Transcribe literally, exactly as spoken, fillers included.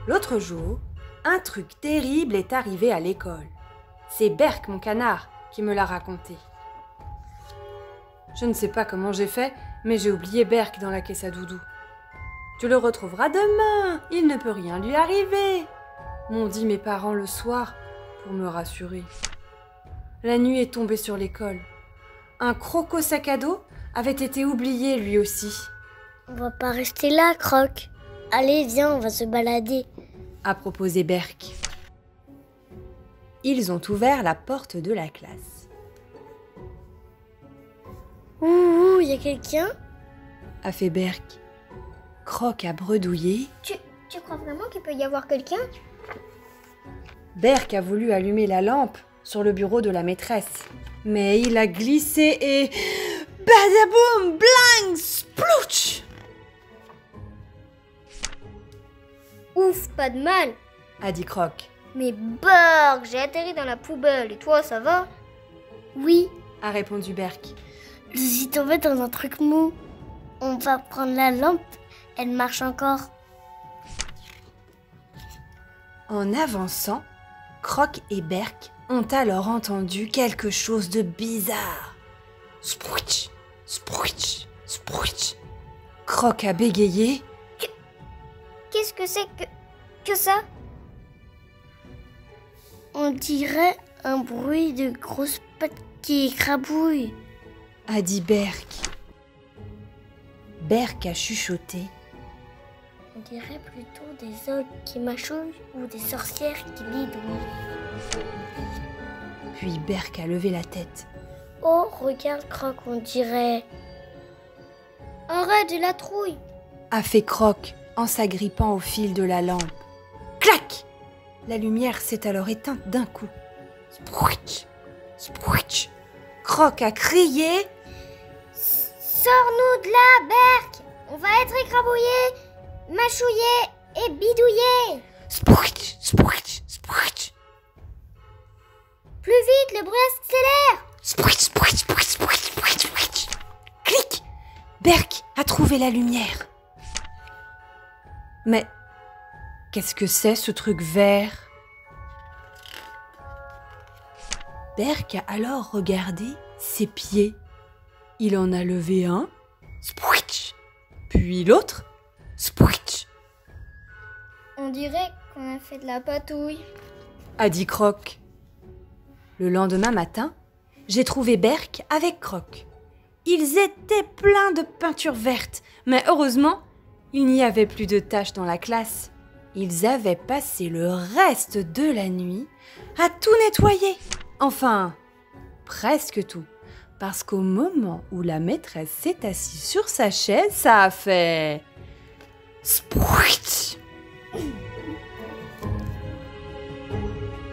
L'autre jour, un truc terrible est arrivé à l'école. C'est Berk, mon canard, qui me l'a raconté. Je ne sais pas comment j'ai fait, mais j'ai oublié Berk dans la caisse à doudou. Tu le retrouveras demain, il ne peut rien lui arriver, m'ont dit mes parents le soir pour me rassurer. La nuit est tombée sur l'école. Un croco sac à dos avait été oublié lui aussi. On va pas rester là, Croc. Allez, viens, on va se balader, a proposé Berk. Ils ont ouvert la porte de la classe. Ouh, ouh, y a quelqu'un? A fait Berk. Croc a bredouillé. Tu, tu crois vraiment qu'il peut y avoir quelqu'un? Berk a voulu allumer la lampe sur le bureau de la maîtresse. Mais il a glissé et... badaboum, bling, splouch! Ouf, pas de mal, a dit Croc. Mais bark, j'ai atterri dans la poubelle, et toi, ça va? Oui, a répondu Berk. Je suis tombée dans un truc mou. On va prendre la lampe, elle marche encore. En avançant, Croc et Berk ont alors entendu quelque chose de bizarre. Sprouch, sprouch, sprouch. Croc a bégayé. Qu'est-ce que c'est que, que ça? On dirait un bruit de grosses pattes qui écrabouillent, a dit Berk. Berk a chuchoté. On dirait plutôt des ogres qui mâchouillent ou des sorcières qui bidouillent. Puis Berk a levé la tête. Oh, regarde, Croc, on dirait... Arrête, j'ai la trouille, a fait Croc en s'agrippant au fil de la lampe. Clac! La lumière s'est alors éteinte d'un coup. Sprouch, sprouch. Croc a crié. Sors-nous de là, Berk! On va être écrabouillés, mâchouillés et bidouillés. Sprouch, sprouch, sprouch. Plus vite, le bruit accélère. Sprouch, sprouch, sprouch, sprouch, sprouch, sprouch. Clic! Berk a trouvé la lumière. Mais qu'est-ce que c'est ce truc vert? Berk a alors regardé ses pieds. Il en a levé un, sprouch, puis l'autre, sprouch. On dirait qu'on a fait de la patouille, a dit Croc. Le lendemain matin, j'ai trouvé Berk avec Croc. Ils étaient pleins de peinture verte, mais heureusement, il n'y avait plus de taches dans la classe. Ils avaient passé le reste de la nuit à tout nettoyer. Enfin, presque tout. Parce qu'au moment où la maîtresse s'est assise sur sa chaise, ça a fait... Sprouch!